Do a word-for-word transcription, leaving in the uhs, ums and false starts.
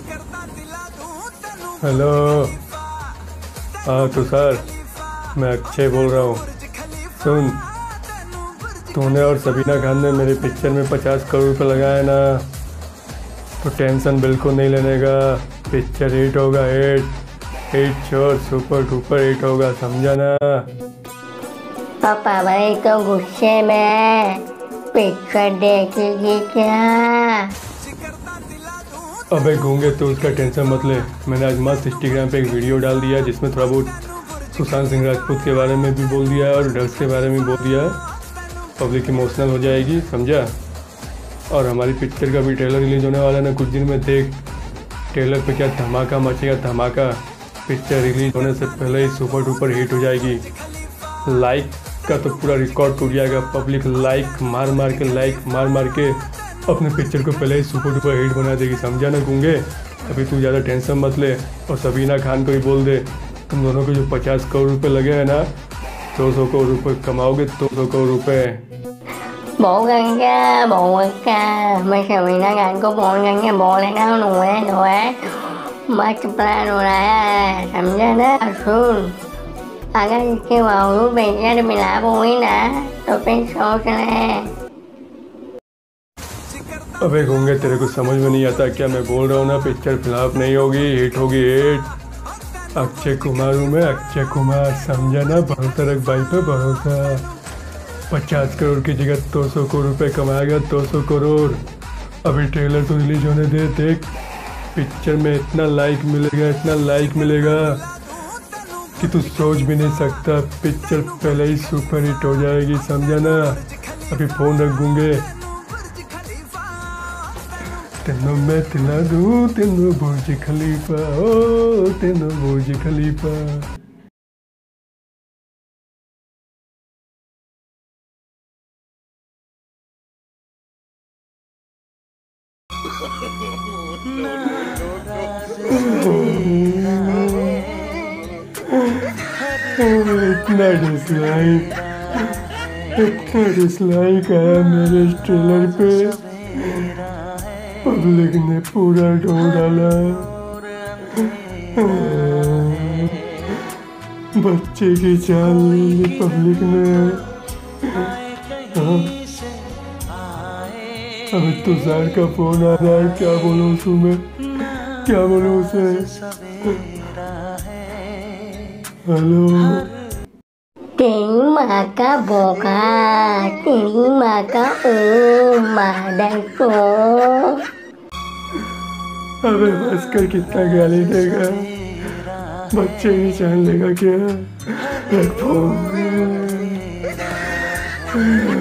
Hello. हाँ तुषार, मैं अक्षय बोल रहा हूँ। सुन, तूने और सबीना खान ने मेरी पिक्चर में पचास करोड़ रुपये लगाया ना, तो टेंशन बिल्कुल नहीं लेने का। पिक्चर हिट होगा, hit hit sure, super duper hit होगा, समझा ना। पापा भाई तो गुस्से में पिक्चर देखेगी क्या? अबे गूंगे, तो उसका टेंशन मत ले। मैंने आज मस्त इंस्टाग्राम पे एक वीडियो डाल दिया है जिसमें थोड़ा बहुत सुशांत सिंह राजपूत के बारे में भी बोल दिया है और ड्रग्स के बारे में बोल दिया है। पब्लिक इमोशनल हो जाएगी, समझा। और हमारी पिक्चर का भी ट्रेलर रिलीज होने वाला है ना कुछ दिन में। देख ट्रेलर पे क्या धमाका मचेगा, धमाका। पिक्चर रिलीज होने से पहले ही सुपर डुपर हिट हो जाएगी। लाइक का तो पूरा रिकॉर्ड टूट जाएगा। पब्लिक लाइक मार मार के लाइक मार मार के अपने पिक्चर को पहले ही सुपर डुपर हिट बना देगी, समझा ना गूंगे। अभी तू ज़्यादा टेंशन मत ले। और सबीना खान को ही बोल दे, तुम दोनों को जो पचास करोड़ रुपए लगे हैं ना, दो सौ करोड़ रुपए कमाओगे। दो सौ करोड़ रुपए बोल गंगा बोल का मैं सबीना खान को फोन करके बोलेगा उन्होंने जो है मस्त प्लान हो रहा है, समझा ना। सुन, अगर इसके बावजूद पिक्चर मिलाप हुई ना तो फिर सोच रहे। अबे गूंगे, तेरे को समझ में नहीं आता क्या मैं बोल रहा हूँ ना। पिक्चर फ्लॉप नहीं होगी, हिट होगी, हिट। अक्षय कुमार हूँ मैं, अक्षय कुमार, समझा ना। भरोसा रख भाई पे, भरोसा। पचास करोड़ की जगह दो सौ करोड़ रुपए कमाएगा, दो सौ करोड़। अभी ट्रेलर तो रिलीज होने दे। देख पिक्चर में इतना लाइक मिलेगा, इतना लाइक मिलेगा कि तू सोच भी नहीं सकता। पिक्चर पहले ही सुपर हिट हो जाएगी, समझा ना। अभी फोन रख गूंगे। तेनों मैं दिला दूँ, तेनों बुर्ज खलीफा, ओ तेनों बुर्ज खलीफा। इतना डिसलाइक, इतना डिसलाइक आया मेरे ट्रेलर पे। पब्लिक ने पूरा ढो डाला। बच्चे की चाल ली पब्लिक ने। अभी तुषार का फोन आ रहा है, क्या बोलूं उसको मैं, क्या बोलूं उसे। हेलो। तेरी माँ का बोका, तेरी माँ का ओ मादर को। अबे बस कर, कितना गाली देगा। बच्चे ही जान लेगा क्या। रख फोन।